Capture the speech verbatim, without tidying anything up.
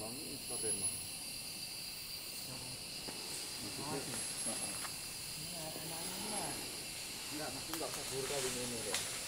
kamu Instagram mah. Maksudnya, Ini anak-anak. enggak, masih enggak usah buru kali ini deh.